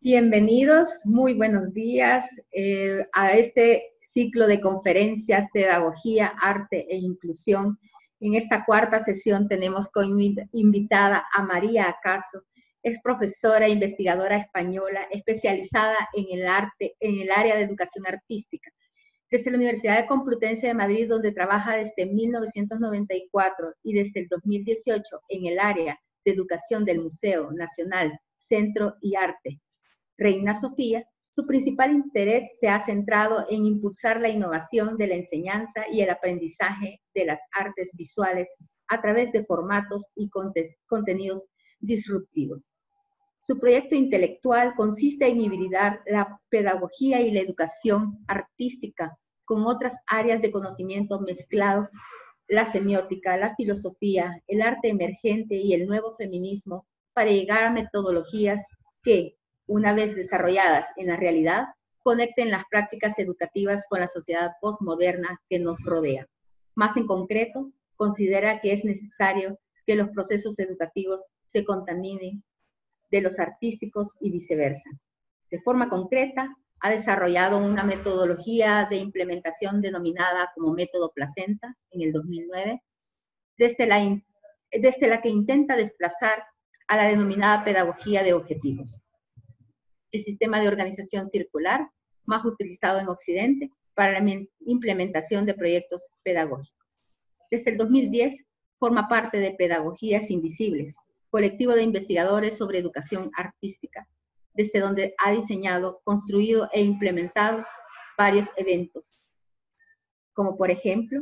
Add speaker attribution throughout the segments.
Speaker 1: Bienvenidos, muy buenos días a este ciclo de conferencias, pedagogía, arte e inclusión. En esta cuarta sesión tenemos como invitada a María Acaso. Es profesora e investigadora española especializada en el arte, en el área de educación artística. Desde la Universidad de Complutense de Madrid, donde trabaja desde 1994 y desde el 2018 en el área de educación del Museo Nacional, Centro y Arte Reina Sofía, su principal interés se ha centrado en impulsar la innovación de la enseñanza y el aprendizaje de las artes visuales a través de formatos y contenidos disruptivos. Su proyecto intelectual consiste en hibridar la pedagogía y la educación artística con otras áreas de conocimiento mezclado, la semiótica, la filosofía, el arte emergente y el nuevo feminismo para llegar a metodologías que, una vez desarrolladas en la realidad, conecten las prácticas educativas con la sociedad postmoderna que nos rodea. Más en concreto, considera que es necesario que los procesos educativos se contaminen de los artísticos y viceversa. De forma concreta, ha desarrollado una metodología de implementación denominada como método Placenta en el 2009, desde la que intenta desplazar a la denominada pedagogía de objetivos, el sistema de organización circular más utilizado en Occidente para la implementación de proyectos pedagógicos. Desde el 2010 forma parte de Pedagogías Invisibles, colectivo de investigadores sobre educación artística, desde donde ha diseñado, construido e implementado varios eventos, como por ejemplo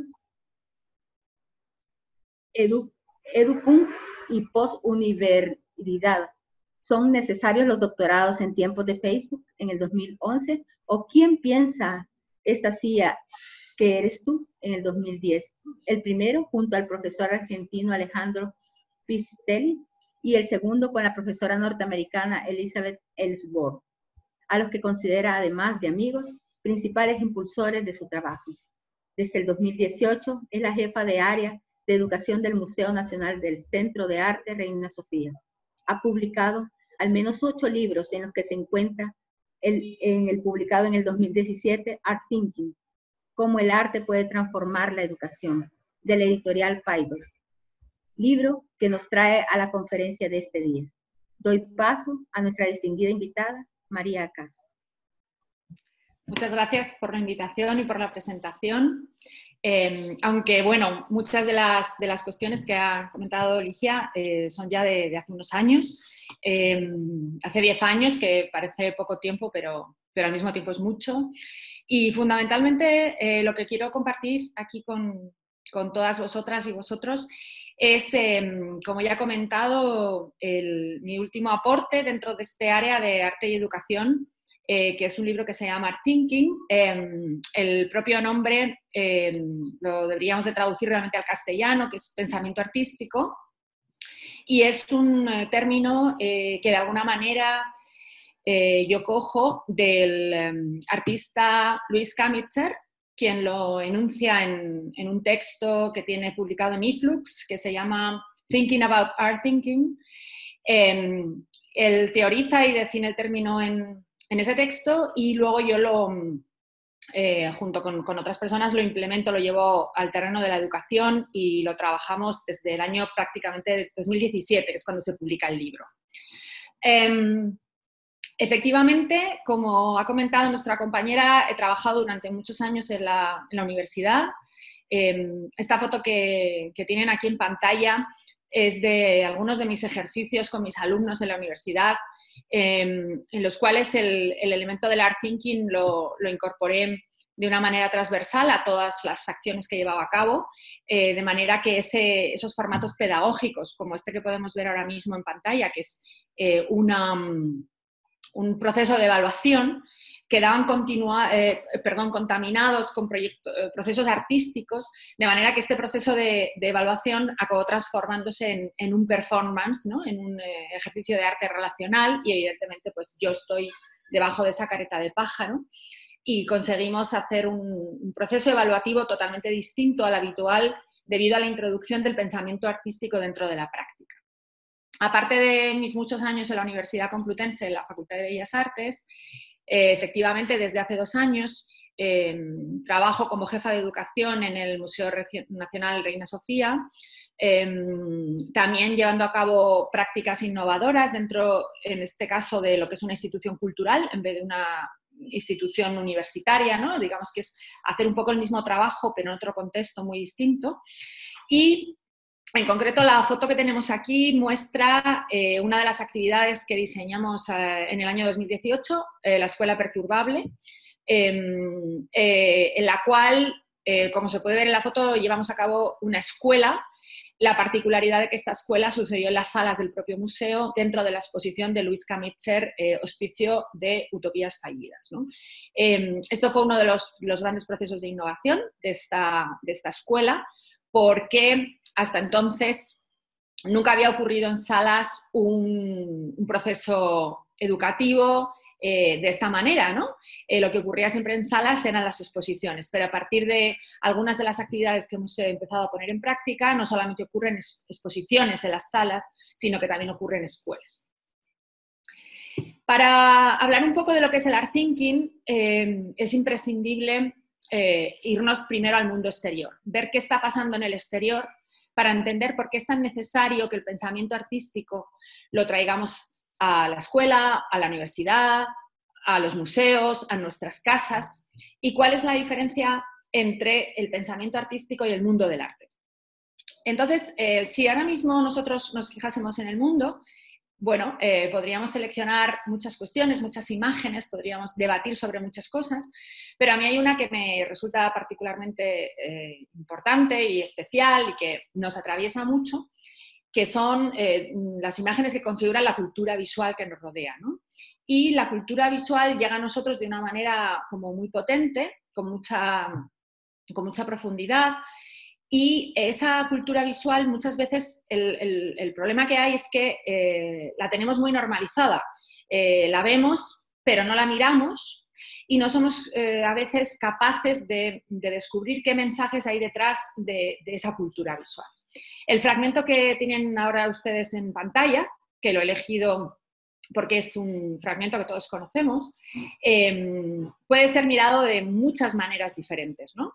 Speaker 1: EduPunk y Postuniversidad. ¿Son necesarios los doctorados en tiempos de Facebook en el 2011? ¿O quién piensa esta CIA que eres tú en el 2010? El primero junto al profesor argentino Alejandro Pistelli y el segundo con la profesora norteamericana Elizabeth Ellsworth, a los que considera, además de amigos, principales impulsores de su trabajo. Desde el 2018 es la jefa de área de educación del Museo Nacional del Centro de Arte Reina Sofía. Ha publicado al menos 8 libros en los que se encuentra el publicado en el 2017, Art Thinking, cómo el arte puede transformar la educación, de la editorial Paidós, libro que nos trae a la conferencia de este día. Doy paso a nuestra distinguida invitada, María Acaso.
Speaker 2: Muchas gracias por la invitación y por la presentación. Aunque, bueno, muchas de las cuestiones que ha comentado Ligia son ya de hace unos años. Hace 10 años, que parece poco tiempo, pero al mismo tiempo es mucho. Y fundamentalmente lo que quiero compartir aquí con todas vosotras y vosotros es, como ya he comentado, mi último aporte dentro de este área de arte y educación, que es un libro que se llama Art Thinking. El propio nombre lo deberíamos de traducir realmente al castellano, que es pensamiento artístico, y es un término que de alguna manera yo cojo del artista Louis Kamitzer, quien lo enuncia en un texto que tiene publicado en eFlux, que se llama Thinking About Art Thinking. Él teoriza y define el término en ese texto, y luego yo lo, junto con otras personas, lo implemento, lo llevo al terreno de la educación y lo trabajamos desde el año prácticamente 2017, que es cuando se publica el libro. Efectivamente, como ha comentado nuestra compañera, he trabajado durante muchos años en la universidad. Esta foto que tienen aquí en pantalla es de algunos de mis ejercicios con mis alumnos en la universidad, en los cuales el elemento del art thinking lo incorporé de una manera transversal a todas las acciones que llevaba a cabo, de manera que esos formatos pedagógicos, como este que podemos ver ahora mismo en pantalla, que es un proceso de evaluación, quedaban contaminados con procesos artísticos, de manera que este proceso de evaluación acabó transformándose en un performance, ¿no? En un ejercicio de arte relacional, y evidentemente pues yo estoy debajo de esa careta de pájaro, y conseguimos hacer un proceso evaluativo totalmente distinto al habitual debido a la introducción del pensamiento artístico dentro de la práctica. Aparte de mis muchos años en la Universidad Complutense, en la Facultad de Bellas Artes, efectivamente desde hace 2 años trabajo como jefa de educación en el Museo Nacional Reina Sofía, también llevando a cabo prácticas innovadoras dentro, en este caso, de lo que es una institución cultural en vez de una institución universitaria, ¿no? Digamos que es hacer un poco el mismo trabajo pero en otro contexto muy distinto. Y en concreto, la foto que tenemos aquí muestra una de las actividades que diseñamos en el año 2018, la Escuela Perturbable, en la cual, como se puede ver en la foto, llevamos a cabo una escuela. La particularidad de que esta escuela sucedió en las salas del propio museo dentro de la exposición de Luis Kamitzer, Hospicio de Utopías Fallidas, ¿no? Esto fue uno de los grandes procesos de innovación de esta escuela, porque hasta entonces nunca había ocurrido en salas un proceso educativo de esta manera, ¿no? Lo que ocurría siempre en salas eran las exposiciones, pero a partir de algunas de las actividades que hemos empezado a poner en práctica, no solamente ocurren exposiciones en las salas, sino que también ocurren en escuelas. Para hablar un poco de lo que es el Art Thinking, es imprescindible irnos primero al mundo exterior, ver qué está pasando en el exterior para entender por qué es tan necesario que el pensamiento artístico lo traigamos a la escuela, a la universidad, a los museos, a nuestras casas, y cuál es la diferencia entre el pensamiento artístico y el mundo del arte. Entonces, si ahora mismo nosotros nos fijásemos en el mundo, bueno, podríamos seleccionar muchas cuestiones, muchas imágenes, podríamos debatir sobre muchas cosas, pero a mí hay una que me resulta particularmente importante y especial y que nos atraviesa mucho, que son las imágenes que configuran la cultura visual que nos rodea, ¿no? Y la cultura visual llega a nosotros de una manera como muy potente, con mucha profundidad. Y esa cultura visual, muchas veces el problema que hay es que la tenemos muy normalizada. La vemos, pero no la miramos y no somos a veces capaces de descubrir qué mensajes hay detrás de esa cultura visual. El fragmento que tienen ahora ustedes en pantalla, que lo he elegido porque es un fragmento que todos conocemos, puede ser mirado de muchas maneras diferentes, ¿no?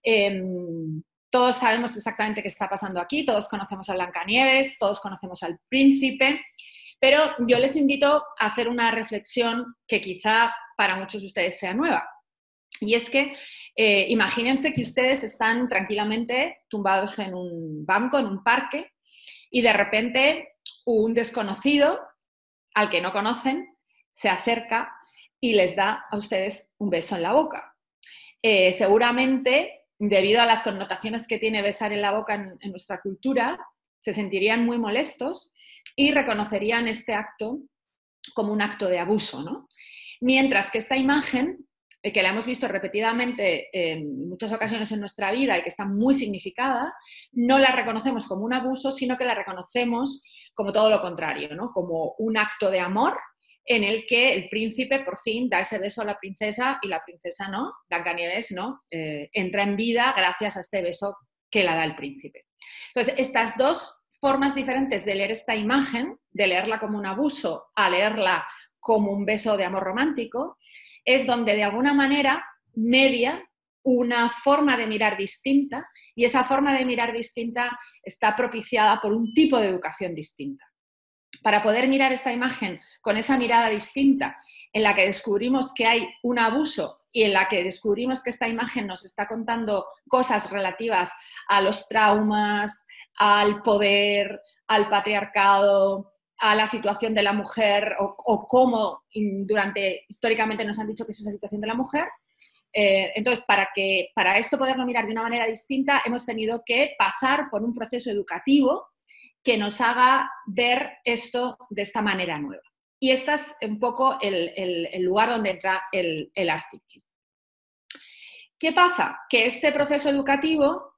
Speaker 2: Todos sabemos exactamente qué está pasando aquí, todos conocemos a Blancanieves, todos conocemos al príncipe, pero yo les invito a hacer una reflexión que quizá para muchos de ustedes sea nueva. Y es que imagínense que ustedes están tranquilamente tumbados en un banco, en un parque, y de repente un desconocido al que no conocen se acerca y les da a ustedes un beso en la boca. Seguramente, debido a las connotaciones que tiene besar en la boca en nuestra cultura, se sentirían muy molestos y reconocerían este acto como un acto de abuso, ¿no? Mientras que esta imagen, que la hemos visto repetidamente en muchas ocasiones en nuestra vida y que está muy significada, no la reconocemos como un abuso, sino que la reconocemos como todo lo contrario, ¿no? Como un acto de amor en el que el príncipe por fin da ese beso a la princesa y la princesa no, Blancanieves no, entra en vida gracias a este beso que la da el príncipe. Entonces, estas dos formas diferentes de leer esta imagen, de leerla como un abuso a leerla como un beso de amor romántico, es donde de alguna manera media una forma de mirar distinta, y esa forma de mirar distinta está propiciada por un tipo de educación distinta. Para poder mirar esta imagen con esa mirada distinta, en la que descubrimos que hay un abuso y en la que descubrimos que esta imagen nos está contando cosas relativas a los traumas, al poder, al patriarcado, a la situación de la mujer o cómo históricamente nos han dicho que es esa situación de la mujer. Entonces, para esto poderlo mirar de una manera distinta, hemos tenido que pasar por un proceso educativo que nos haga ver esto de esta manera nueva. Y este es un poco el lugar donde entra el Art Thinking. ¿Qué pasa? Que este proceso educativo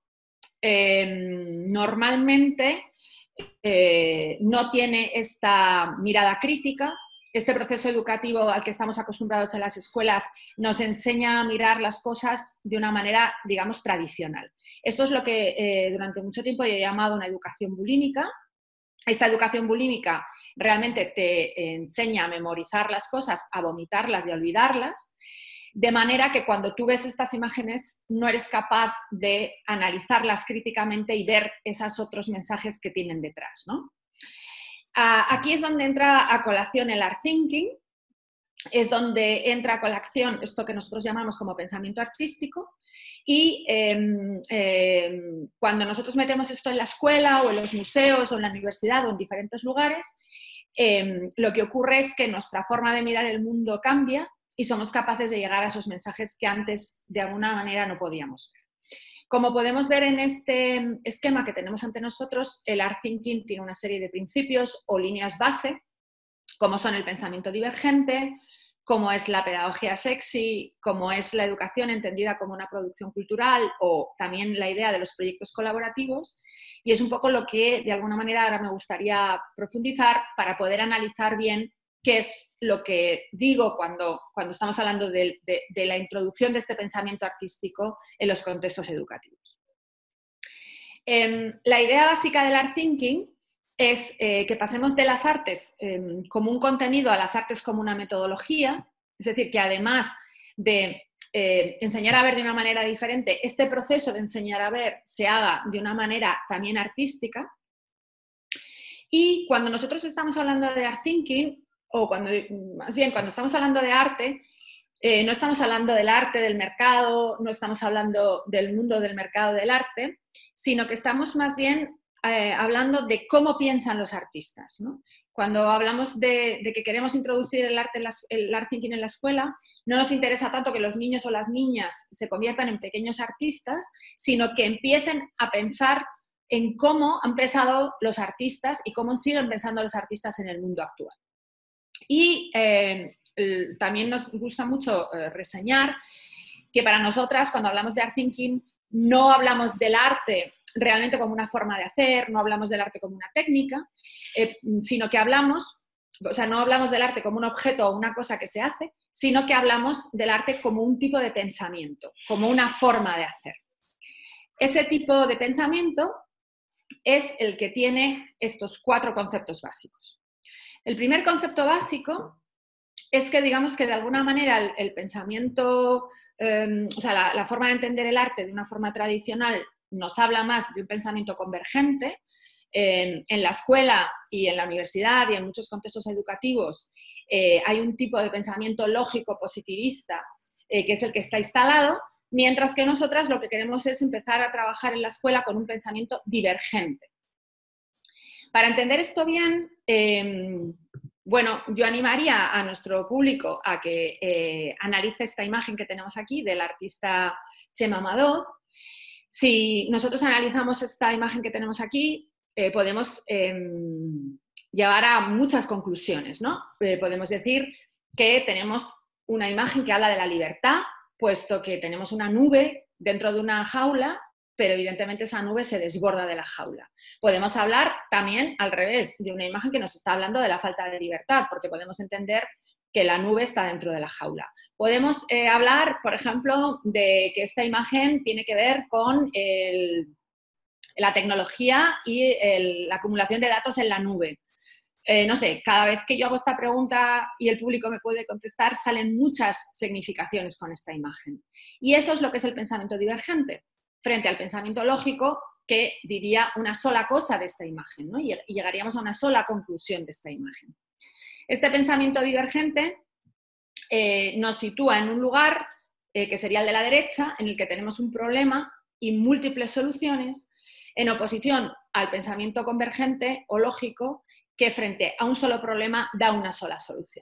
Speaker 2: normalmente no tiene esta mirada crítica. Este proceso educativo al que estamos acostumbrados en las escuelas nos enseña a mirar las cosas de una manera, digamos, tradicional. Esto es lo que durante mucho tiempo yo he llamado una educación bulímica, Esta educación bulímica realmente te enseña a memorizar las cosas, a vomitarlas y a olvidarlas, de manera que cuando tú ves estas imágenes no eres capaz de analizarlas críticamente y ver esos otros mensajes que tienen detrás, ¿no? Aquí es donde entra a colación el art thinking, es donde entra a colación esto que nosotros llamamos como pensamiento artístico, y cuando nosotros metemos esto en la escuela o en los museos o en la universidad o en diferentes lugares, lo que ocurre es que nuestra forma de mirar el mundo cambia y somos capaces de llegar a esos mensajes que antes de alguna manera no podíamos ver. Como podemos ver en este esquema que tenemos ante nosotros, el art thinking tiene una serie de principios o líneas base, como son el pensamiento divergente, como es la pedagogía sexy, como es la educación entendida como una producción cultural, o también la idea de los proyectos colaborativos, y es un poco lo que de alguna manera ahora me gustaría profundizar para poder analizar bien qué es lo que digo cuando estamos hablando de la introducción de este pensamiento artístico en los contextos educativos. La idea básica del art thinking es que pasemos de las artes como un contenido a las artes como una metodología, es decir, que además de enseñar a ver de una manera diferente, este proceso de enseñar a ver se haga de una manera también artística. Y cuando nosotros estamos hablando de art thinking, o más bien cuando estamos hablando de arte, no estamos hablando del arte del mercado, no estamos hablando del mundo del mercado del arte, sino que estamos más bien hablando de cómo piensan los artistas, ¿no? Cuando hablamos de que queremos introducir el art thinking en la escuela, no nos interesa tanto que los niños o las niñas se conviertan en pequeños artistas, sino que empiecen a pensar en cómo han pensado los artistas y cómo siguen pensando los artistas en el mundo actual. Y también nos gusta mucho reseñar que para nosotras, cuando hablamos de art thinking, no hablamos del arte realmente como una forma de hacer, no hablamos del arte como una técnica, sino que no hablamos del arte como un objeto o una cosa que se hace, sino que hablamos del arte como un tipo de pensamiento, como una forma de hacer. Ese tipo de pensamiento es el que tiene estos 4 conceptos básicos. El primer concepto básico es que, digamos que de alguna manera el pensamiento, la forma de entender el arte de una forma tradicional nos habla más de un pensamiento convergente. En la escuela y en la universidad y en muchos contextos educativos hay un tipo de pensamiento lógico positivista que es el que está instalado, mientras que nosotras lo que queremos es empezar a trabajar en la escuela con un pensamiento divergente. Para entender esto bien, bueno, yo animaría a nuestro público a que analice esta imagen que tenemos aquí del artista Chema Madoz. Si nosotros analizamos esta imagen que tenemos aquí, podemos llegar a muchas conclusiones, ¿no? Podemos decir que tenemos una imagen que habla de la libertad, puesto que tenemos una nube dentro de una jaula, pero evidentemente esa nube se desborda de la jaula. Podemos hablar también al revés, de una imagen que nos está hablando de la falta de libertad, porque podemos entender que la nube está dentro de la jaula. Podemos hablar, por ejemplo, de que esta imagen tiene que ver con la tecnología y la acumulación de datos en la nube. No sé, cada vez que yo hago esta pregunta y el público me puede contestar, salen muchas significaciones con esta imagen. Y eso es lo que es el pensamiento divergente, frente al pensamiento lógico que diría una sola cosa de esta imagen, ¿no? Y llegaríamos a una sola conclusión de esta imagen. Este pensamiento divergente nos sitúa en un lugar que sería el de la derecha, en el que tenemos un problema y múltiples soluciones, en oposición al pensamiento convergente o lógico, que frente a un solo problema da una sola solución.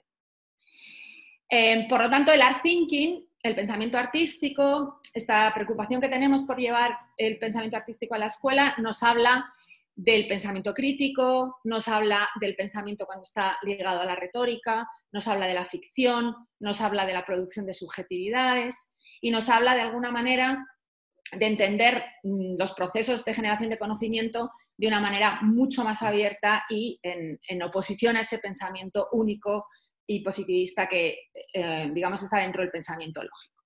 Speaker 2: Por lo tanto, el art thinking, el pensamiento artístico, esta preocupación que tenemos por llevar el pensamiento artístico a la escuela, nos habla del pensamiento crítico, nos habla del pensamiento cuando está ligado a la retórica, nos habla de la ficción, nos habla de la producción de subjetividades y nos habla de alguna manera de entender los procesos de generación de conocimiento de una manera mucho más abierta y en oposición a ese pensamiento único y positivista que, digamos, está dentro del pensamiento lógico.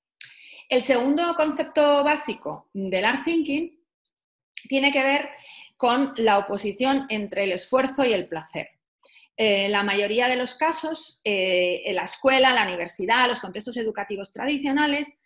Speaker 2: El segundo concepto básico del art thinking tiene que ver con la oposición entre el esfuerzo y el placer. En la mayoría de los casos, en la escuela, la universidad, los contextos educativos tradicionales,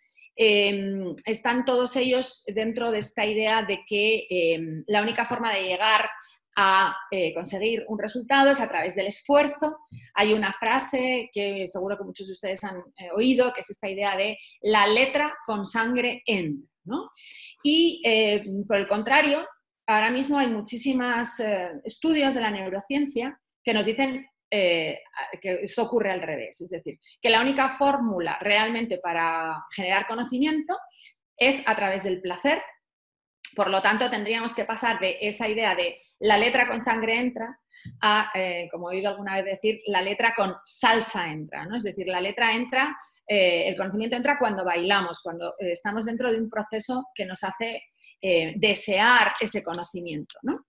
Speaker 2: están todos ellos dentro de esta idea de que la única forma de llegar a conseguir un resultado es a través del esfuerzo. Hay una frase que seguro que muchos de ustedes han oído, que es esta idea de la letra con sangre entra, ¿no? Y por el contrario, ahora mismo hay muchísimos estudios de la neurociencia que nos dicen que esto ocurre al revés, es decir, que la única fórmula realmente para generar conocimiento es a través del placer. Por lo tanto, tendríamos que pasar de esa idea de la letra con sangre entra a, como he oído alguna vez decir, la letra con salsa entra, ¿no? Es decir, la letra entra, el conocimiento entra cuando bailamos, cuando estamos dentro de un proceso que nos hace desear ese conocimiento, ¿no?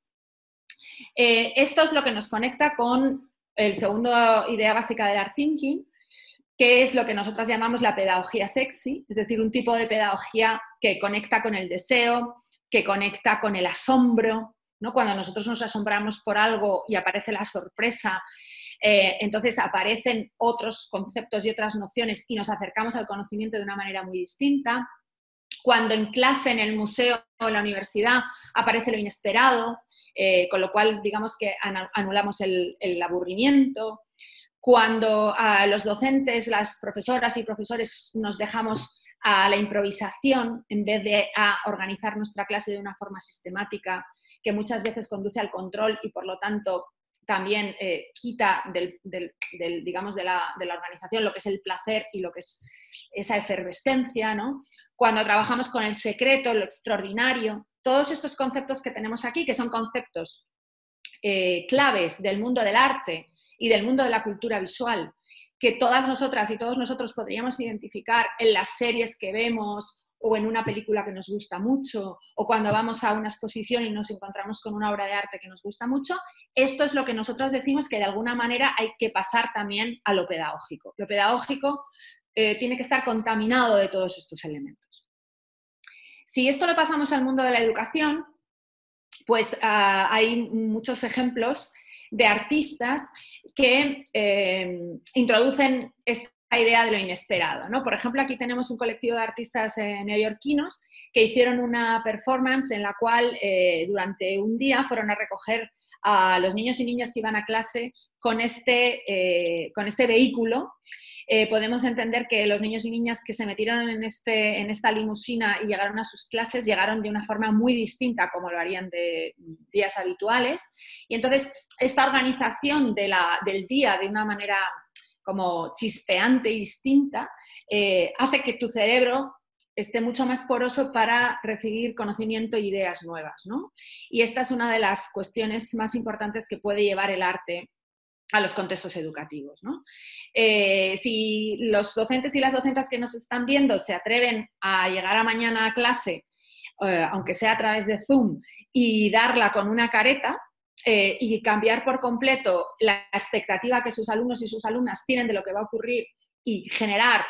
Speaker 2: Esto es lo que nos conecta con el segundo idea básica del Art Thinking, que es lo que nosotras llamamos la pedagogía sexy, es decir, un tipo de pedagogía que conecta con el deseo, que conecta con el asombro, ¿no? Cuando nosotros nos asombramos por algo y aparece la sorpresa, entonces aparecen otros conceptos y otras nociones y nos acercamos al conocimiento de una manera muy distinta. Cuando en clase, en el museo o en la universidad aparece lo inesperado, con lo cual digamos que anulamos el aburrimiento. Cuando los docentes, las profesoras y profesores nos dejamos a la improvisación en vez de a organizar nuestra clase de una forma sistemática, que muchas veces conduce al control y por lo tanto también quita digamos, de la organización lo que es el placer y lo que es esa efervescencia, ¿no? Cuando trabajamos con el secreto, lo extraordinario, todos estos conceptos que tenemos aquí, que son conceptos claves del mundo del arte y del mundo de la cultura visual, que todas nosotras y todos nosotros podríamos identificar en las series que vemos o en una película que nos gusta mucho o cuando vamos a una exposición y nos encontramos con una obra de arte que nos gusta mucho, esto es lo que nosotros decimos que de alguna manera hay que pasar también a lo pedagógico. Lo pedagógico tiene que estar contaminado de todos estos elementos. Si esto lo pasamos al mundo de la educación, pues hay muchos ejemplos de artistas que introducen esta idea de lo inesperado, ¿no? Por ejemplo, aquí tenemos un colectivo de artistas neoyorquinos que hicieron una performance en la cual durante un día fueron a recoger a los niños y niñas que iban a clase con este vehículo. Podemos entender que los niños y niñas que se metieron en esta limusina y llegaron a sus clases, llegaron de una forma muy distinta como lo harían de días habituales. Y entonces, esta organización del día de una manera como chispeante y distinta, hace que tu cerebro esté mucho más poroso para recibir conocimiento e ideas nuevas, ¿no? Y esta es una de las cuestiones más importantes que puede llevar el arte a los contextos educativos, ¿no? Si los docentes y las docentas que nos están viendo se atreven a llegar a mañana a clase, aunque sea a través de Zoom, y darla con una careta, y cambiar por completo la expectativa que sus alumnos y sus alumnas tienen de lo que va a ocurrir y generar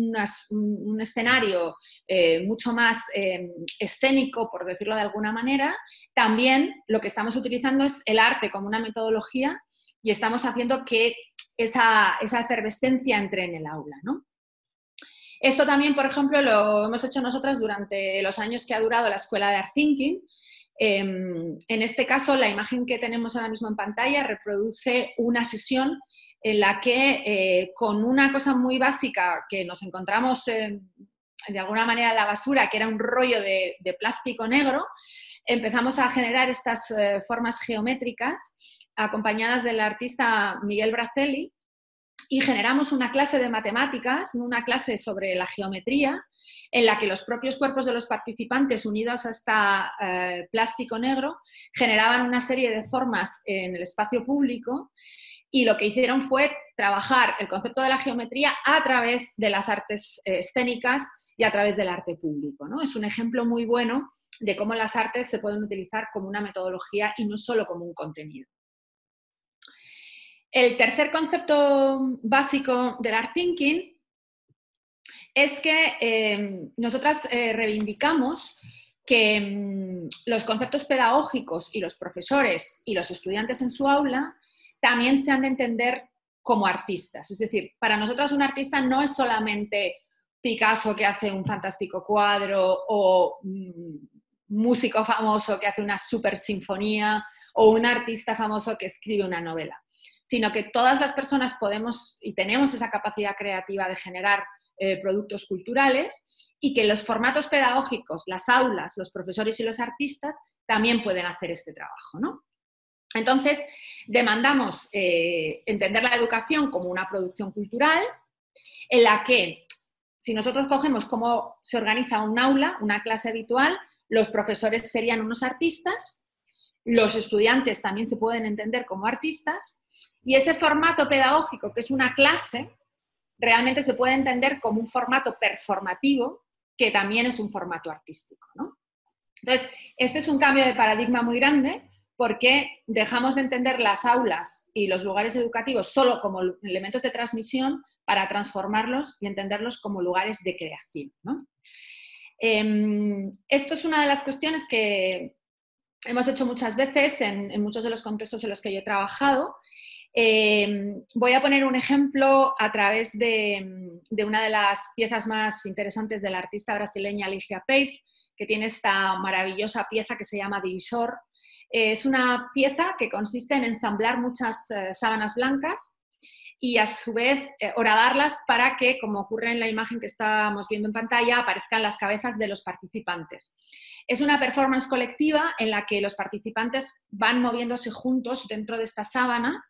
Speaker 2: un escenario mucho más escénico, por decirlo de alguna manera, también lo que estamos utilizando es el arte como una metodología y estamos haciendo que esa efervescencia entre en el aula, ¿no? Esto también, por ejemplo, lo hemos hecho nosotras durante los años que ha durado la Escuela de Art Thinking. En este caso, la imagen que tenemos ahora mismo en pantalla reproduce una sesión en la que, con una cosa muy básica que nos encontramos de alguna manera en la basura, que era un rollo de plástico negro, empezamos a generar estas formas geométricas acompañadas del artista Miguel Bracelli, y generamos una clase de matemáticas, una clase sobre la geometría, en la que los propios cuerpos de los participantes, unidos a este plástico negro, generaban una serie de formas en el espacio público, y lo que hicieron fue trabajar el concepto de la geometría a través de las artes escénicas y a través del arte público, ¿no? Es un ejemplo muy bueno de cómo las artes se pueden utilizar como una metodología y no solo como un contenido. El tercer concepto básico del Art Thinking es que nosotras reivindicamos que los conceptos pedagógicos y los profesores y los estudiantes en su aula también se han de entender como artistas. Es decir, para nosotros un artista no es solamente Picasso que hace un fantástico cuadro o músico famoso que hace una super sinfonía o un artista famoso que escribe una novela, sino que todas las personas podemos y tenemos esa capacidad creativa de generar productos culturales y que los formatos pedagógicos, las aulas, los profesores y los artistas también pueden hacer este trabajo, ¿no? Entonces, demandamos entender la educación como una producción cultural en la que, si nosotros cogemos cómo se organiza un aula, una clase habitual, los profesores serían unos artistas, los estudiantes también se pueden entender como artistas, y ese formato pedagógico, que es una clase, realmente se puede entender como un formato performativo, que también es un formato artístico, ¿no? Entonces, este es un cambio de paradigma muy grande, porque dejamos de entender las aulas y los lugares educativos solo como elementos de transmisión para transformarlos y entenderlos como lugares de creación, ¿no? Esto es una de las cuestiones que hemos hecho muchas veces en muchos de los contextos en los que yo he trabajado. Voy a poner un ejemplo a través de una de las piezas más interesantes de la artista brasileña Ligia Peipe, que tiene esta maravillosa pieza que se llama Divisor. Es una pieza que consiste en ensamblar muchas sábanas blancas y a su vez horadarlas para que, como ocurre en la imagen que estamos viendo en pantalla, aparezcan las cabezas de los participantes. Es una performance colectiva en la que los participantes van moviéndose juntos dentro de esta sábana.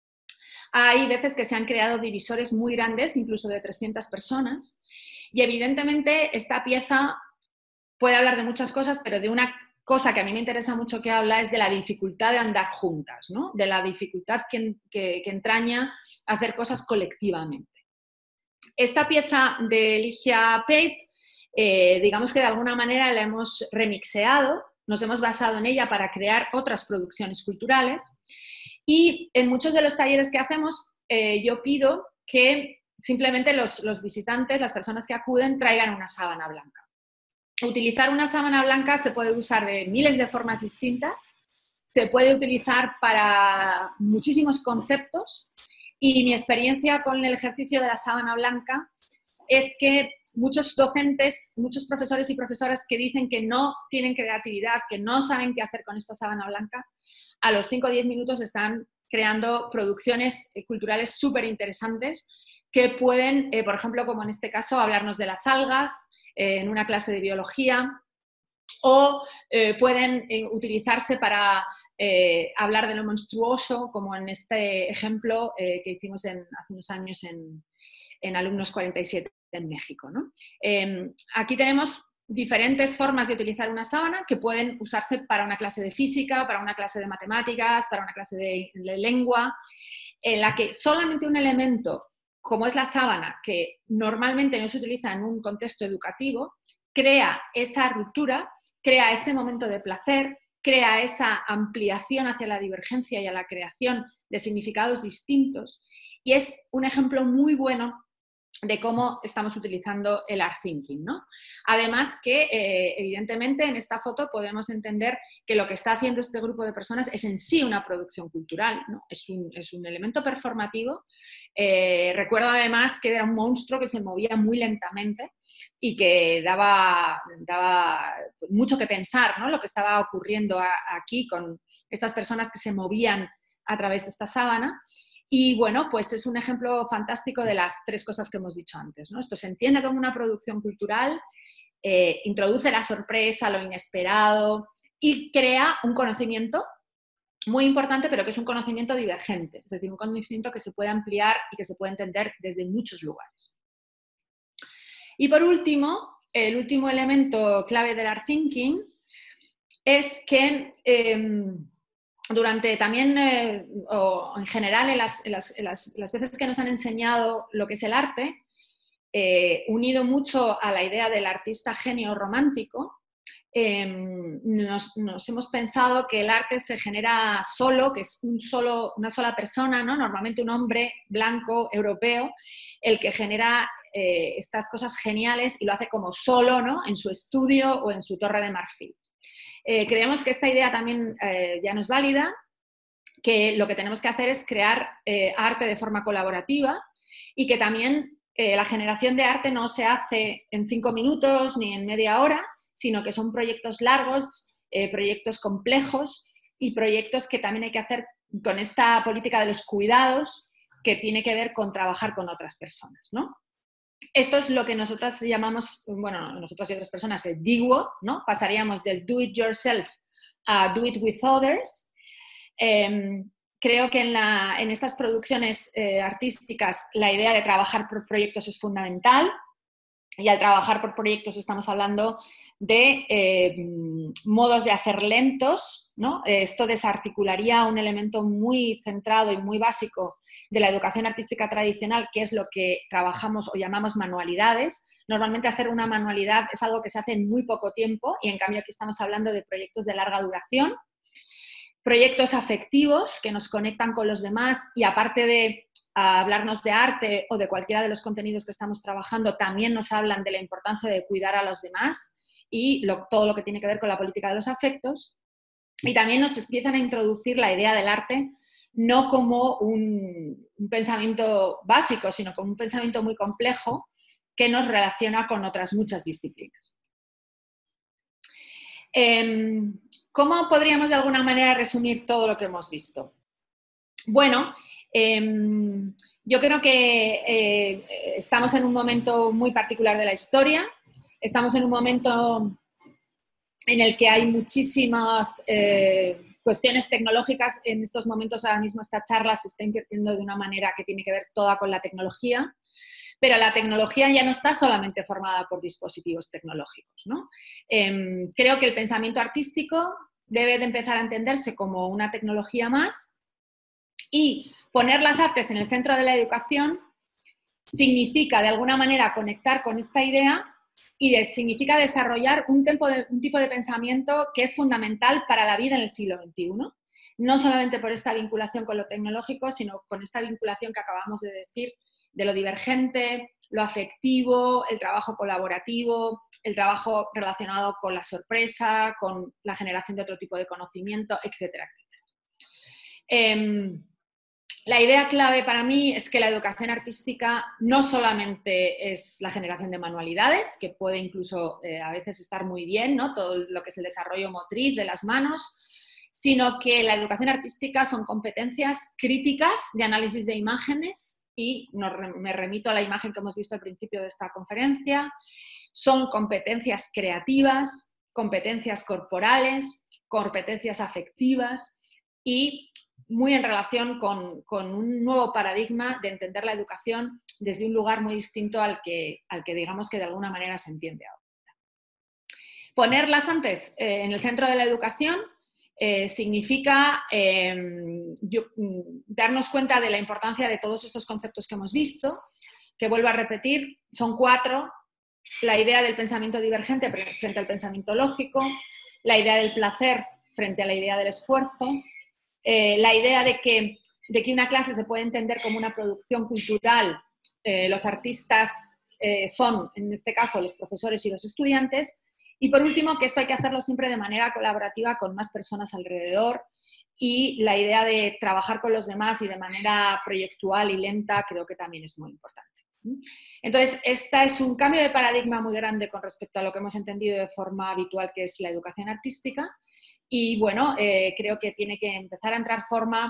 Speaker 2: Hay veces que se han creado divisores muy grandes, incluso de 300 personas, y evidentemente esta pieza puede hablar de muchas cosas, pero de una cosa que a mí me interesa mucho que habla es de la dificultad de andar juntas, ¿no? De la dificultad que entraña hacer cosas colectivamente. Esta pieza de Ligia Peipe, digamos que de alguna manera la hemos remixeado, nos hemos basado en ella para crear otras producciones culturales, y en muchos de los talleres que hacemos yo pido que simplemente los visitantes, las personas que acuden, traigan una sábana blanca. Utilizar una sábana blanca se puede usar de miles de formas distintas, se puede utilizar para muchísimos conceptos, y mi experiencia con el ejercicio de la sábana blanca es que muchos docentes, muchos profesores y profesoras que dicen que no tienen creatividad, que no saben qué hacer con esta sábana blanca, a los 5 o 10 minutos están creando producciones culturales súper interesantes que pueden, por ejemplo, como en este caso, hablarnos de las algas en una clase de biología, o pueden utilizarse para hablar de lo monstruoso, como en este ejemplo que hicimos hace unos años en Alumnos 47 en México, ¿no? Aquí tenemos diferentes formas de utilizar una sábana que pueden usarse para una clase de física, para una clase de matemáticas, para una clase de lengua, en la que solamente un elemento, como es la sábana, que normalmente no se utiliza en un contexto educativo, crea esa ruptura, crea ese momento de placer, crea esa ampliación hacia la divergencia y a la creación de significados distintos, y es un ejemplo muy bueno de cómo estamos utilizando el art thinking, ¿no? Además que, evidentemente, en esta foto podemos entender que lo que está haciendo este grupo de personas es en sí una producción cultural, ¿no? Es un elemento performativo. Recuerdo además que era un monstruo que se movía muy lentamente y que daba mucho que pensar, ¿no? Lo que estaba ocurriendo aquí con estas personas que se movían a través de esta sábana. Y bueno, pues es un ejemplo fantástico de las 3 cosas que hemos dicho antes, ¿no? Esto se entiende como una producción cultural, introduce la sorpresa, lo inesperado, y crea un conocimiento muy importante, pero que es un conocimiento divergente, es decir, un conocimiento que se puede ampliar y que se puede entender desde muchos lugares. Y por último, el último elemento clave del art thinking es que durante también, o en general, en las veces que nos han enseñado lo que es el arte, unido mucho a la idea del artista genio romántico, nos hemos pensado que el arte se genera solo, que es una sola persona, ¿no? Normalmente un hombre blanco, europeo, el que genera estas cosas geniales y lo hace como solo, ¿no? En su estudio o en su torre de marfil. Creemos que esta idea también ya no es válida, que lo que tenemos que hacer es crear arte de forma colaborativa y que también la generación de arte no se hace en 5 minutos ni en media hora, sino que son proyectos largos, proyectos complejos y proyectos que también hay que hacer con esta política de los cuidados que tiene que ver con trabajar con otras personas, ¿no? Esto es lo que nosotras llamamos, bueno, nosotros y otras personas, el DIWO, ¿no? Pasaríamos del do it yourself a do it with others. Creo que en estas producciones artísticas la idea de trabajar por proyectos es fundamental, y al trabajar por proyectos estamos hablando de modos de hacer lentos, ¿no? Esto desarticularía un elemento muy centrado y muy básico de la educación artística tradicional, que es lo que trabajamos o llamamos manualidades. Normalmente hacer una manualidad es algo que se hace en muy poco tiempo y en cambio aquí estamos hablando de proyectos de larga duración, proyectos afectivos que nos conectan con los demás y aparte de hablarnos de arte o de cualquiera de los contenidos que estamos trabajando, también nos hablan de la importancia de cuidar a los demás y todo lo que tiene que ver con la política de los afectos. Y también nos empiezan a introducir la idea del arte no como un pensamiento básico, sino como un pensamiento muy complejo que nos relaciona con otras muchas disciplinas. ¿Cómo podríamos de alguna manera resumir todo lo que hemos visto? Bueno, yo creo que estamos en un momento muy particular de la historia, estamos en un momento en el que hay muchísimas cuestiones tecnológicas. En estos momentos, ahora mismo, esta charla se está invirtiendo de una manera que tiene que ver toda con la tecnología, pero la tecnología ya no está solamente formada por dispositivos tecnológicos, ¿no? Creo que el pensamiento artístico debe de empezar a entenderse como una tecnología más y poner las artes en el centro de la educación significa, de alguna manera, conectar con esta idea y significa desarrollar un tipo de pensamiento que es fundamental para la vida en el siglo XXI. No solamente por esta vinculación con lo tecnológico, sino con esta vinculación que acabamos de decir de lo divergente, lo afectivo, el trabajo colaborativo, el trabajo relacionado con la sorpresa, con la generación de otro tipo de conocimiento, etcétera, etcétera. La idea clave para mí es que la educación artística no solamente es la generación de manualidades, que puede incluso a veces estar muy bien, ¿no? Todo lo que es el desarrollo motriz de las manos, sino que la educación artística son competencias críticas de análisis de imágenes y me remito a la imagen que hemos visto al principio de esta conferencia. Son competencias creativas, competencias corporales, competencias afectivas y muy en relación con un nuevo paradigma de entender la educación desde un lugar muy distinto al que digamos que de alguna manera se entiende ahora. Ponerlas antes en el centro de la educación significa darnos cuenta de la importancia de todos estos conceptos que hemos visto, que vuelvo a repetir, son 4. La idea del pensamiento divergente frente al pensamiento lógico, la idea del placer frente a la idea del esfuerzo, la idea de que una clase se puede entender como una producción cultural, los artistas son, en este caso, los profesores y los estudiantes, y por último, que esto hay que hacerlo siempre de manera colaborativa con más personas alrededor, y la idea de trabajar con los demás y de manera proyectual y lenta creo que también es muy importante. Entonces, este es un cambio de paradigma muy grande con respecto a lo que hemos entendido de forma habitual, que es la educación artística. Y bueno, creo que tiene que empezar a entrar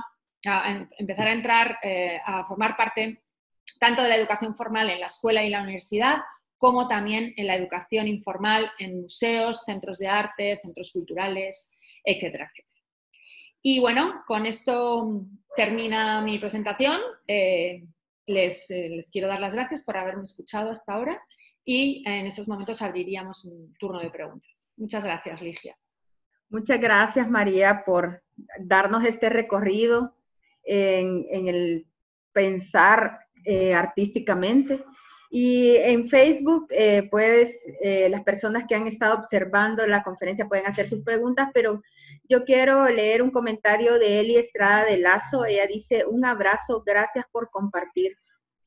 Speaker 2: a formar parte tanto de la educación formal en la escuela y la universidad, como también en la educación informal en museos, centros de arte, centros culturales, etcétera, etcétera. Y bueno, con esto termina mi presentación. Les quiero dar las gracias por haberme escuchado hasta ahora y en estos momentos abriríamos un turno de preguntas. Muchas gracias, Ligia.
Speaker 1: Muchas gracias, María, por darnos este recorrido en el pensar artísticamente. Y en Facebook, las personas que han estado observando la conferencia pueden hacer sus preguntas, pero yo quiero leer un comentario de Eli Estrada de Lazo. Ella dice: un abrazo, gracias por compartir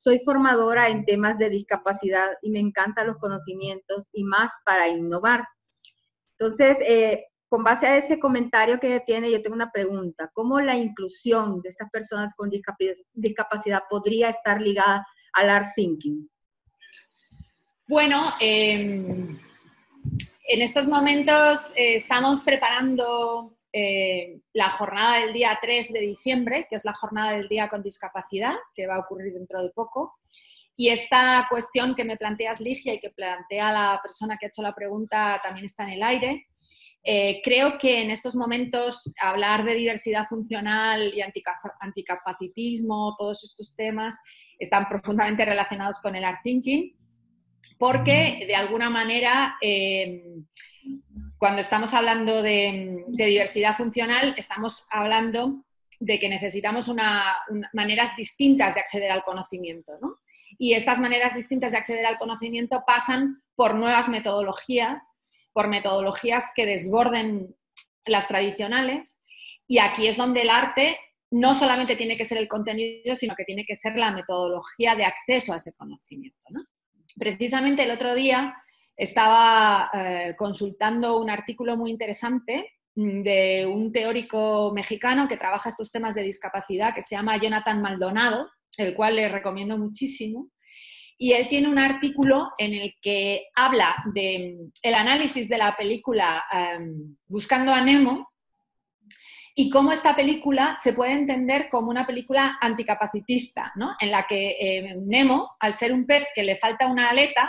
Speaker 1: Soy formadora en temas de discapacidad y me encantan los conocimientos y más para innovar. Entonces, con base a ese comentario que tiene, yo tengo una pregunta. ¿Cómo la inclusión de estas personas con discapacidad podría estar ligada al art thinking?
Speaker 2: Bueno, en estos momentos estamos preparando la jornada del día 3 de diciembre, que es la jornada del día con discapacidad, que va a ocurrir dentro de poco. Y esta cuestión que me planteas, Ligia, y que plantea la persona que ha hecho la pregunta también está en el aire. Creo que en estos momentos hablar de diversidad funcional y anticapacitismo, todos estos temas, están profundamente relacionados con el art thinking, porque de alguna manera cuando estamos hablando de diversidad funcional estamos hablando de que necesitamos maneras distintas de acceder al conocimiento, ¿no? Y estas maneras distintas de acceder al conocimiento pasan por nuevas metodologías, por metodologías que desborden las tradicionales, y aquí es donde el arte no solamente tiene que ser el contenido, sino que tiene que ser la metodología de acceso a ese conocimiento, ¿no? Precisamente el otro día estaba consultando un artículo muy interesante de un teórico mexicano que trabaja estos temas de discapacidad, que se llama Jonathan Maldonado, el cual le recomiendo muchísimo. Y él tiene un artículo en el que habla del análisis de la película Buscando a Nemo, y cómo esta película se puede entender como una película anticapacitista, ¿no? En la que Nemo, al ser un pez que le falta una aleta,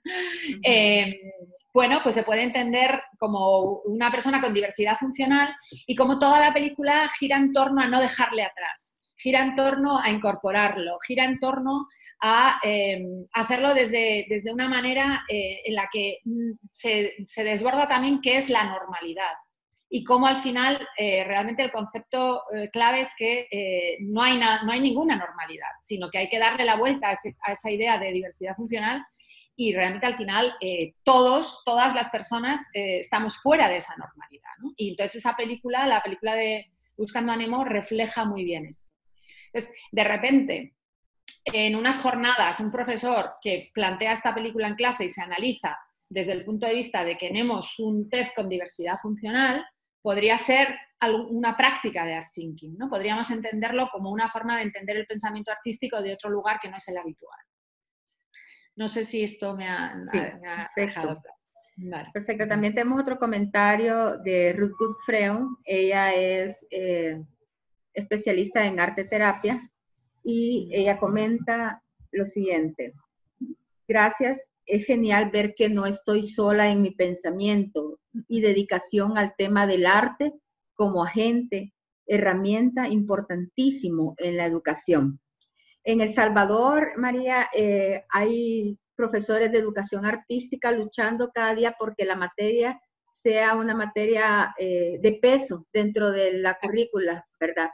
Speaker 2: bueno, pues se puede entender como una persona con diversidad funcional, y como toda la película gira en torno a no dejarle atrás, gira en torno a incorporarlo, gira en torno a hacerlo desde una manera en la que se desborda también qué es la normalidad. Y cómo al final realmente el concepto clave es que no hay ninguna normalidad, sino que hay que darle la vuelta a esa idea de diversidad funcional, y realmente al final todas las personas estamos fuera de esa normalidad, ¿no? Y entonces esa película, la película de Buscando a Nemo, refleja muy bien esto. Entonces, de repente, en unas jornadas, un profesor que plantea esta película en clase y se analiza desde el punto de vista de que Nemo es un pez con diversidad funcional, podría ser una práctica de art thinking, ¿no? Podríamos entenderlo como una forma de entender el pensamiento artístico de otro lugar que no es el habitual. No sé si esto me ha
Speaker 1: dejado.
Speaker 2: Vale.
Speaker 1: Perfecto. También tenemos otro comentario de Ruth Gutfreund. Ella es especialista en arte terapia y ella comenta lo siguiente. Gracias. Es genial ver que no estoy sola en mi pensamiento y dedicación al tema del arte como agente, herramienta importantísimo en la educación. En El Salvador, María, hay profesores de educación artística luchando cada día porque la materia sea una materia de peso dentro de la currícula, ¿verdad?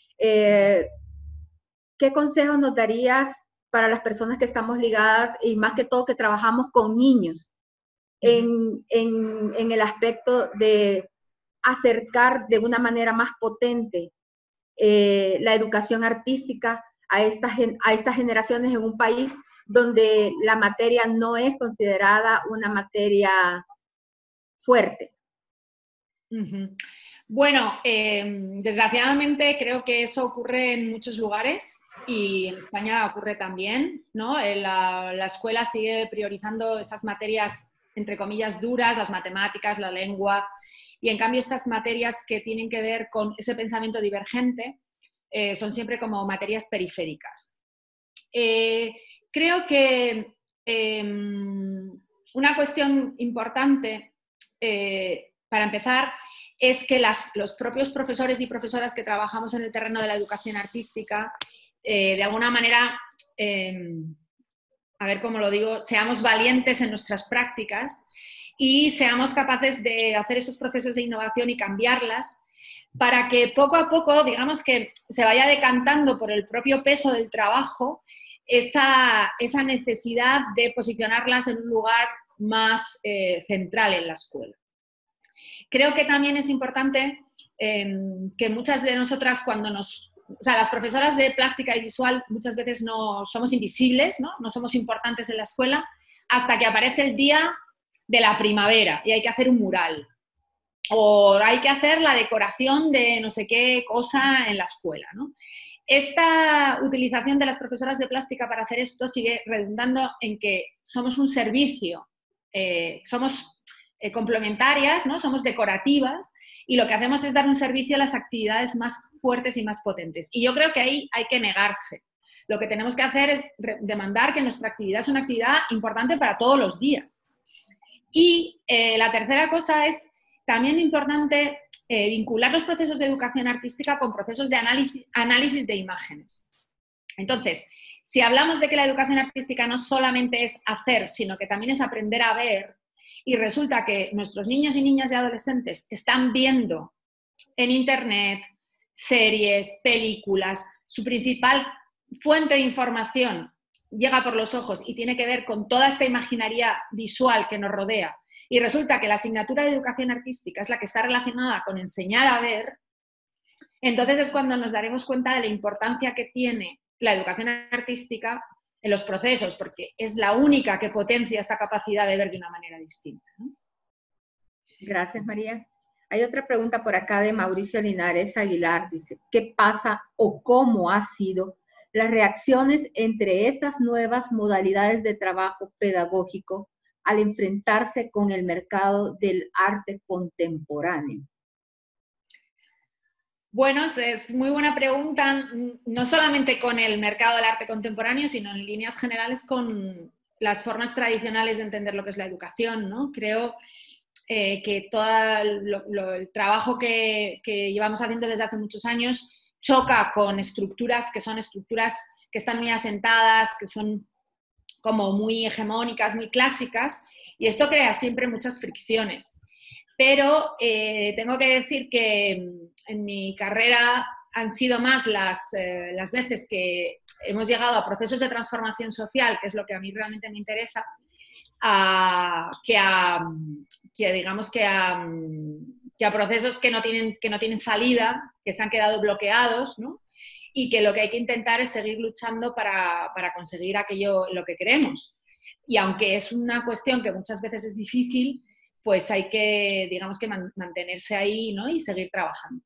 Speaker 1: ¿Qué consejos nos darías para las personas que estamos ligadas y más que todo que trabajamos con niños en el aspecto de acercar de una manera más potente la educación artística a estas generaciones en un país donde la materia no es considerada una materia fuerte?
Speaker 2: Bueno, desgraciadamente creo que eso ocurre en muchos lugares y en España ocurre también, ¿no? La escuela sigue priorizando esas materias, entre comillas, duras, las matemáticas, la lengua, y en cambio estas materias que tienen que ver con ese pensamiento divergente son siempre como materias periféricas. Creo que una cuestión importante para empezar es que los propios profesores y profesoras que trabajamos en el terreno de la educación artística, de alguna manera, a ver cómo lo digo, seamos valientes en nuestras prácticas y seamos capaces de hacer estos procesos de innovación y cambiarlas para que poco a poco, digamos que se vaya decantando por el propio peso del trabajo esa necesidad de posicionarlas en un lugar más central en la escuela. Creo que también es importante que muchas de nosotras, cuando nos o sea, las profesoras de plástica y visual muchas veces no somos invisibles, ¿no? No somos importantes en la escuela hasta que aparece el día de la primavera y hay que hacer un mural. O hay que hacer la decoración de no sé qué cosa en la escuela, ¿no? Esta utilización de las profesoras de plástica para hacer esto sigue redundando en que somos un servicio, somos complementarias, ¿no? Somos decorativas y lo que hacemos es dar un servicio a las actividades más fuertes y más potentes. Y yo creo que ahí hay que negarse. Lo que tenemos que hacer es demandar que nuestra actividad es una actividad importante para todos los días. Y la tercera cosa es también importante vincular los procesos de educación artística con procesos de análisis de imágenes. Entonces, si hablamos de que la educación artística no solamente es hacer, sino que también es aprender a ver, y resulta que nuestros niños y niñas y adolescentes están viendo en Internet series, películas, su principal fuente de información llega por los ojos y tiene que ver con toda esta imaginaria visual que nos rodea, y resulta que la asignatura de educación artística es la que está relacionada con enseñar a ver, entonces es cuando nos daremos cuenta de la importancia que tiene la educación artística en los procesos, porque es la única que potencia esta capacidad de ver de una manera distinta, ¿no?
Speaker 1: Gracias, María. Hay otra pregunta por acá de Mauricio Linares Aguilar. Dice, ¿qué pasa o cómo ha sido las reacciones entre estas nuevas modalidades de trabajo pedagógico al enfrentarse con el mercado del arte contemporáneo?
Speaker 2: Bueno, es muy buena pregunta, no solamente con el mercado del arte contemporáneo, sino en líneas generales con las formas tradicionales de entender lo que es la educación, ¿no? Creo que todo el trabajo que llevamos haciendo desde hace muchos años choca con estructuras que son estructuras que están muy asentadas, que son como muy hegemónicas, muy clásicas, y esto crea siempre muchas fricciones. Pero tengo que decir que en mi carrera han sido más las veces que hemos llegado a procesos de transformación social, que es lo que a mí realmente me interesa, que a procesos que no tienen salida, que se han quedado bloqueados, ¿no? Y que lo que hay que intentar es seguir luchando para conseguir aquello lo que queremos. Y aunque es una cuestión que muchas veces es difícil, pues hay que, digamos que mantenerse ahí, ¿no? Y seguir trabajando.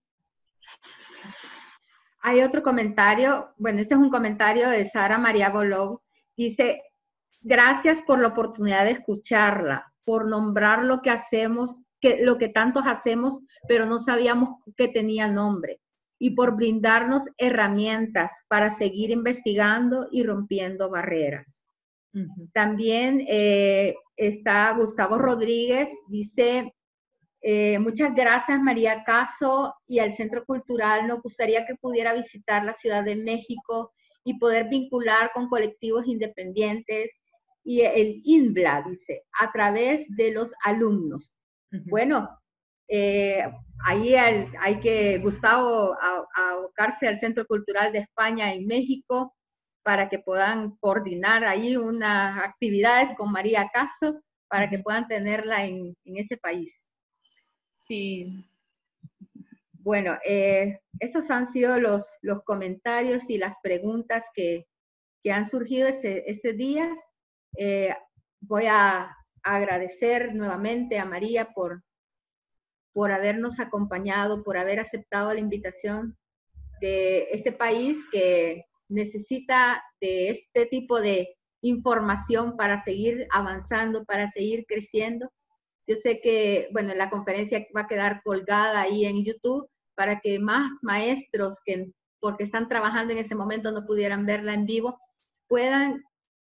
Speaker 1: Hay otro comentario, bueno, este es un comentario de Sara María Golov. Dice, gracias por la oportunidad de escucharla, por nombrar lo que hacemos, lo que tantos hacemos, pero no sabíamos que tenía nombre, y por brindarnos herramientas para seguir investigando y rompiendo barreras. También está Gustavo Rodríguez, dice, muchas gracias María Caso y al Centro Cultural. Nos gustaría que pudiera visitar la Ciudad de México y poder vincular con colectivos independientes y el INBLA, dice, a través de los alumnos. Bueno, ahí hay que, Gustavo, abocarse al Centro Cultural de España en México para que puedan coordinar ahí unas actividades con María Caso para que puedan tenerla en ese país.
Speaker 2: Sí.
Speaker 1: Bueno, esos han sido los comentarios y las preguntas que han surgido este día. Voy a agradecer nuevamente a María por habernos acompañado, por haber aceptado la invitación de este país que necesita de este tipo de información para seguir avanzando, para seguir creciendo. Yo sé que, bueno, la conferencia va a quedar colgada ahí en YouTube para que más maestros que, porque están trabajando en ese momento, no pudieran verla en vivo, puedan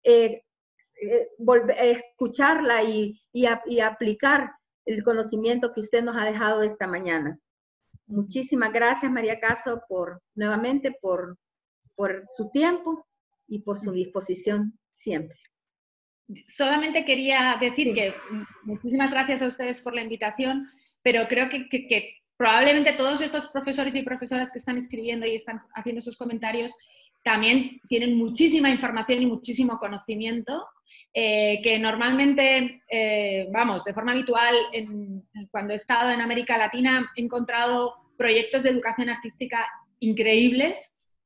Speaker 1: escucharla y aplicar el conocimiento que usted nos ha dejado esta mañana. Muchísimas gracias, María Caso, nuevamente por su tiempo y por su disposición siempre.
Speaker 2: Solamente quería decir que muchísimas gracias a ustedes por la invitación, pero creo que probablemente todos estos profesores y profesoras que están escribiendo y están haciendo sus comentarios también tienen muchísima información y muchísimo conocimiento que normalmente, vamos, de forma habitual, cuando he estado en América Latina he encontrado proyectos de educación artística increíbles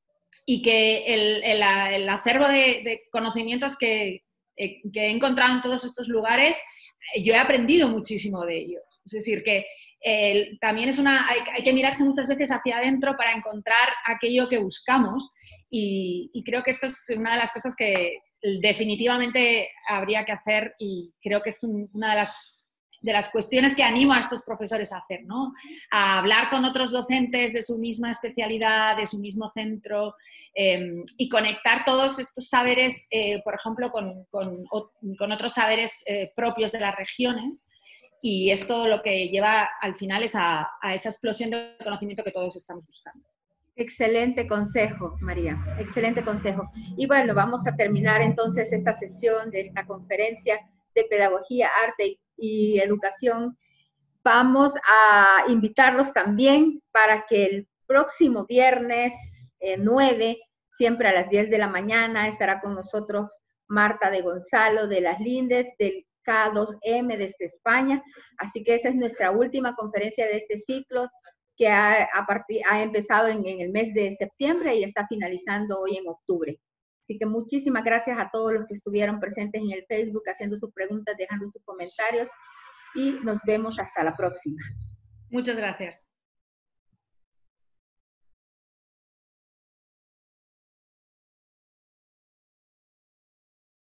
Speaker 2: y que el acervo de conocimientos que he encontrado en todos estos lugares, yo he aprendido muchísimo de ellos. Es decir, que también hay que mirarse muchas veces hacia adentro para encontrar aquello que buscamos, y creo que esto es una de las cosas que definitivamente habría que hacer, y creo que es una de las cuestiones que animo a estos profesores a hacer, ¿no? A hablar con otros docentes de su misma especialidad, de su mismo centro, y conectar todos estos saberes, por ejemplo, con otros saberes propios de las regiones. Y esto lo que lleva al final es a esa explosión de conocimiento que todos estamos buscando.
Speaker 1: Excelente consejo, María, excelente consejo. Y bueno, vamos a terminar entonces esta sesión de esta conferencia de Pedagogía, Arte y Educación. Vamos a invitarlos también para que el próximo viernes 9, siempre a las 10 de la mañana, estará con nosotros Marta de Gonzalo de Las Lindes, del K2M desde España. Así que esa es nuestra última conferencia de este ciclo, que ha empezado en el mes de septiembre y está finalizando hoy en octubre. Así que muchísimas gracias a todos los que estuvieron presentes en el Facebook, haciendo sus preguntas, dejando sus comentarios, y nos vemos hasta la próxima.
Speaker 2: Muchas gracias.